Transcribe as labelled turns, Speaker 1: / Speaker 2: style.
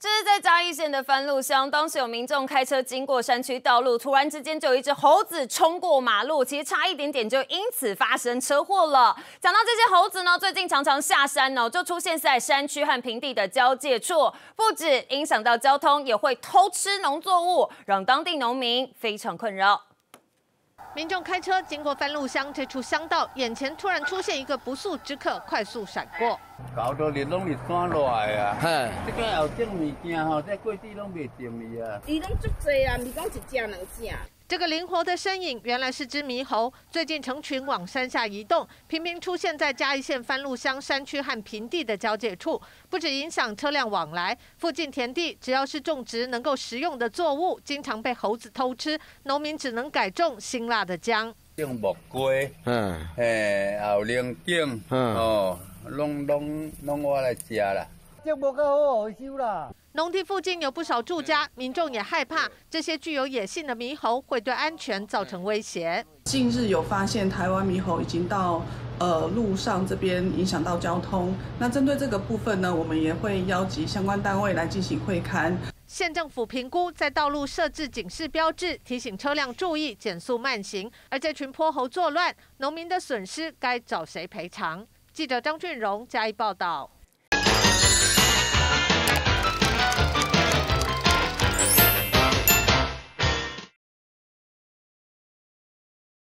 Speaker 1: 这是在嘉义县的番路乡，当时有民众开车经过山区道路，突然之间就有一只猴子冲过马路，其实差一点点就因此发生车祸了。讲到这些猴子呢，最近常常下山哦，就出现在山区和平地的交界处，不止影响到交通，也会偷吃农作物，让当地农民非常困扰。
Speaker 2: 民众开车经过番路乡这处乡道，眼前突然出现一个不速之客，快速闪过。
Speaker 3: 搞到日拢日山落来啊！嘿，这个后种物件吼，这过地拢袂定伊啊。
Speaker 4: 伊拢足济啊，毋是讲一只两只。
Speaker 2: 这个灵活的身影原来是只猕猴，最近成群往山下移动，频频出现在嘉义县番路乡山区和平地的交界处，不止影响车辆往来，附近田地只要是种植能够食用的作物，经常被猴子偷吃，农民只能改种辛辣的姜。
Speaker 3: 种木瓜，后龙井，哦，拢我来食啦。
Speaker 5: 这无够好好收啦。
Speaker 2: 农地附近有不少住家，民众也害怕这些具有野性的猕猴会对安全造成威胁。
Speaker 6: 近日有发现台湾猕猴已经到路上这边影响到交通。那针对这个部分呢，我们也会邀集相关单位来进行会勘。
Speaker 2: 县政府评估在道路设置警示标志，提醒车辆注意减速慢行。而这群泼猴作乱，农民的损失该找谁赔偿？记者张俊荣嘉义报道。